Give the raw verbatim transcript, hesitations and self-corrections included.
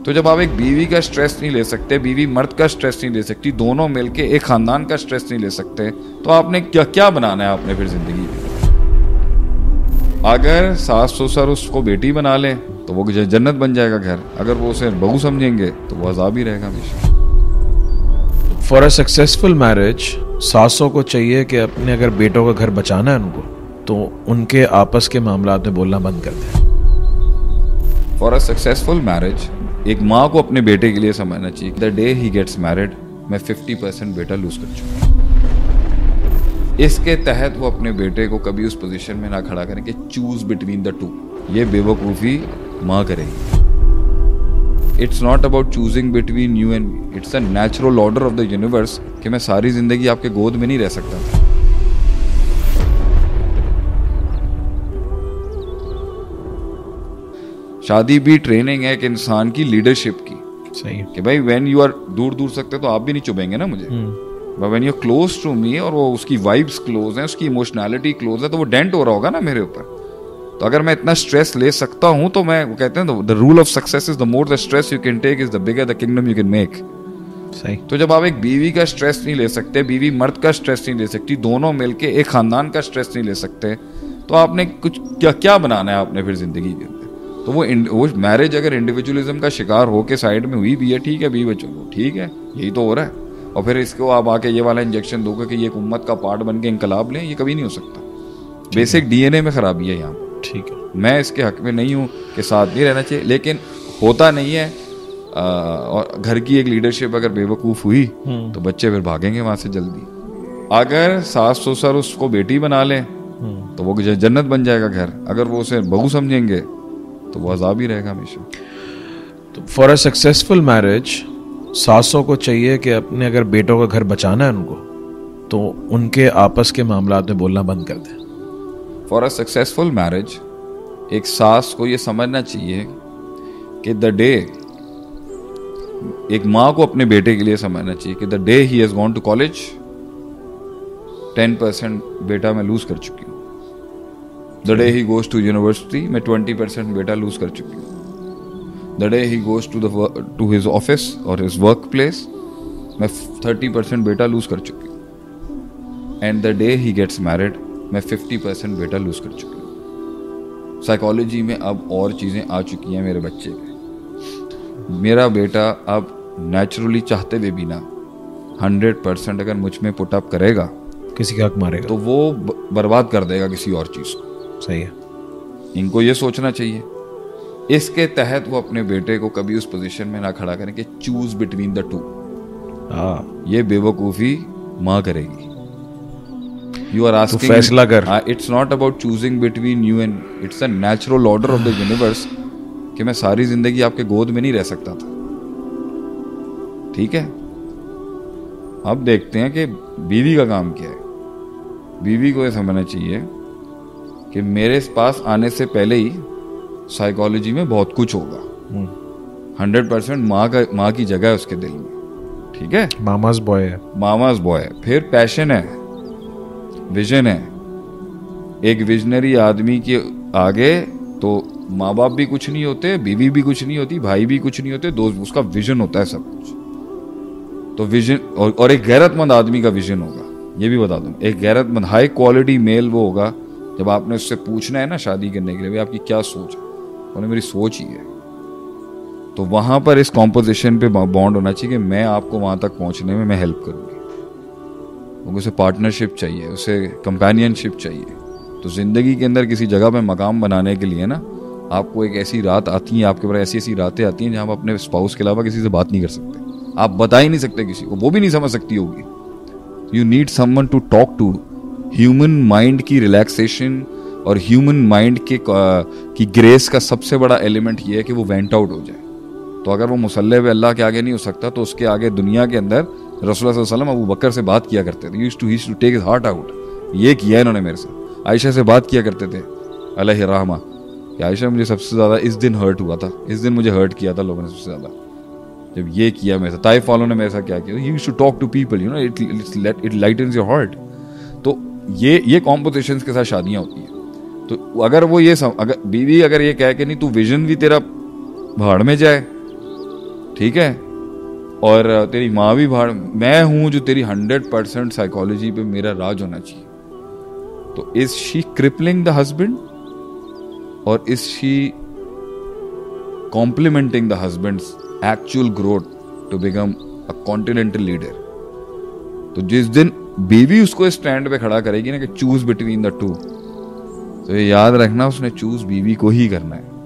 तो जब आप एक बीवी का स्ट्रेस नहीं ले सकते, बीवी मर्द का स्ट्रेस नहीं ले सकती, दोनों मिलके एक खानदान का स्ट्रेस नहीं ले सकते, तो आपने क्या क्या बनाना है आपने फिर जिंदगी में? अगर सास ससुर उसको बेटी बना ले तो वो जन्नत बन जाएगा घर, अगर वो उसे बहू समझेंगे तो वो अजाब ही रहेगा हमेशा। फॉर अ सक्सेसफुल मैरिज सासों को चाहिए कि अपने अगर बेटों का घर बचाना है उनको, तो उनके आपस के मामलात में बोलना बंद कर दें। फॉर अ सक्सेसफुल मैरिज एक माँ को अपने बेटे के लिए समझना चाहिए, the day he gets married मैं फिफ्टी परसेंट बेटा लूज कर चुका हूँ। इसके तहत वो अपने बेटे को कभी उस पोजीशन में ना खड़ा करें कि चूज बिटवीन द टू। ये बेवकूफ़ी माँ करेगी। It's not about choosing between you and me, it's a natural order of the universe कि मैं सारी जिंदगी आपके गोद में नहीं रह सकता था। शादी भी ट्रेनिंग है एक इंसान की लीडरशिप की। सही है कि भाई व्हेन यू आर दूर दूर सकते तो आप भी नहीं चुभेंगे ना मुझे, but when you are close to me और वो उसकी वाइब्स क्लोज हैं, उसकी इमोशनैलिटी क्लोज है, तो वो डेंट हो रहा होगा ना मेरे ऊपर। तो अगर मैं इतना स्ट्रेस ले सकता हूं तो मैं, वो कहते हैं the rule of success is the more the stress you can take is the bigger the kingdom you can make. सही। तो जब आप एक बीवी का स्ट्रेस नहीं ले सकते, बीवी मर्द का स्ट्रेस नहीं ले सकती, दोनों मिलके एक खानदान का स्ट्रेस नहीं ले सकते, तो आपने कुछ क्या क्या बनाना है आपने फिर जिंदगी के अंदर? तो वो वो मैरिज अगर इंडिविजुअलिज्म का शिकार होके साइड में हुई भी है, ठीक है, बीवी बच्चों को, ठीक है, यही तो हो रहा है, और फिर इसको आप आके ये वाला इंजेक्शन दोगे कि ये एक उम्मत का पार्ट बन के इंकलाब लें, ये कभी नहीं हो सकता। बेसिक डीएनए में खराबी है यहाँ। ठीक है, मैं इसके हक में नहीं हूँ कि साथ नहीं रहना चाहिए, लेकिन होता नहीं है। आ, और घर की एक लीडरशिप अगर बेवकूफ़ हुई तो बच्चे फिर भागेंगे वहाँ से जल्दी। अगर सास ससुर उसको बेटी बना लें तो वो जन्नत बन जाएगा घर, अगर वो उसे बहू समझेंगे तो वो अजाब ही रहेगा हमेशा। तो फॉर अ सक्सेसफुल मैरिज सासों को चाहिए कि अपने अगर बेटों का घर बचाना है उनको, तो उनके आपस के मामलात में बोलना बंद कर दें। फॉर अ सक्सेसफुल मैरिज एक सास को ये समझना चाहिए कि द डे, एक माँ को अपने बेटे के लिए समझना चाहिए कि the day he has gone to college ten percent बेटा मैं लूज कर चुकी हूँ। The day he goes to university मैं ट्वेंटी परसेंट बेटा लूज कर चुकी हूँ। The day he goes to the to his office और हिज वर्क प्लेस मैं थर्टी परसेंट बेटा लूज कर चुकी हूँ। And the day he gets married मैं फिफ्टी परसेंट बेटा लूज कर चुकी हूँ। साइकोलॉजी में अब और चीज़ें आ चुकी हैं मेरे बच्चे पे। मेरा बेटा अब नेचुरली चाहते हुए भी ना हंड्रेड परसेंट अगर मुझ में पुट अप करेगा, किसी का हक मारेगा, तो वो बर्बाद कर देगा किसी और चीज़ को। सही है। इनको ये सोचना चाहिए। इसके तहत वो अपने बेटे को कभी उस पोजीशन में ना खड़ा करें कि चूज बिटवीन द टू। ये बेवकूफ़ी माँ करेगी। यू आर आस्किंग, फैसला कर। It's not about choosing between you and, it's a natural order of the universe कि मैं सारी जिंदगी आपके गोद में नहीं रह सकता था। ठीक है, अब देखते हैं कि बीवी का काम क्या है। बीवी को ये समझना चाहिए कि मेरे पास आने से पहले ही साइकोलॉजी में बहुत कुछ होगा। हंड्रेड परसेंट माँ का माँ की जगह है उसके दिल में। ठीक है, मामाज बॉय है, मामाज बॉय है। फिर पैशन है, विजन है। एक विजनरी आदमी के आगे तो माँ बाप भी कुछ नहीं होते, बीवी भी कुछ नहीं होती, भाई भी कुछ नहीं होते, दोस्त, उसका विजन होता है सब कुछ। तो विजन और, और एक गैरतमंद आदमी का विजन होगा, ये भी बता दूं। एक गैरतमंद हाई क्वालिटी मेल वो होगा जब आपने उससे पूछना है ना शादी करने के लिए, भाई आपकी क्या सोच है, उन्हें मेरी सोच ही है। तो वहां पर इस कॉम्पोजिशन पे बॉन्ड होना चाहिए कि मैं आपको वहां तक पहुंचने में मैं हेल्प करूंगी। उसे पार्टनरशिप चाहिए, उसे कंपेनियनशिप चाहिए। तो जिंदगी के अंदर किसी जगह पे मकाम बनाने के लिए ना, आपको एक ऐसी रात आती है, आपके पास ऐसी ऐसी रातें आती हैं जहां आप अपने स्पाउस के अलावा किसी से बात नहीं कर सकते। आप बता ही नहीं सकते किसी को, वो भी नहीं समझ सकती होगी। You need someone to talk to. Human mind की रिलैक्सेशन और ह्यूमन माइंड के की ग्रेस का सबसे बड़ा एलिमेंट ये है कि वो वेंट आउट हो जाए। तो अगर वो मुसल्ले पे अल्लाह के आगे नहीं हो सकता, तो उसके आगे दुनिया के अंदर रसूलुल्लाह सल्लल्लाहु अलैहि वसल्लम अबू बकर से बात किया करते थे। Used to used to take his heart out. ये किया इन्होंने मेरे साथ। आयशा से बात किया करते थे अलैहि रहमा कि आयशा मुझे सबसे ज़्यादा इस दिन हर्ट हुआ था, इस दिन मुझे हर्ट किया था लोगों ने सबसे ज़्यादा, जब ये किया मेरे साथ। ताइफ वालों ने मेरे साथ क्या किया। Used to talk to people, you know, it it lightens your heart. तो ये ये कॉम्पोजिशंस के साथ शादियाँ होती हैं। तो अगर वो ये सम, अगर बीवी अगर ये कहे कि नहीं तू विजन भी तेरा भाड़ में जाए, ठीक है, और तेरी माँ भी भाड़, मैं हूं जो तेरी हंड्रेड परसेंट साइकोलॉजी पे मेरा राज होना चाहिए। तो is she crippling the husband और is she complementing the husband's actual growth to become a continental leader? तो जिस दिन बीवी उसको स्टैंड पे खड़ा करेगी ना कि चूज बिटवीन द टू, तो ये याद रखना उसने चूज बीवी को ही करना है।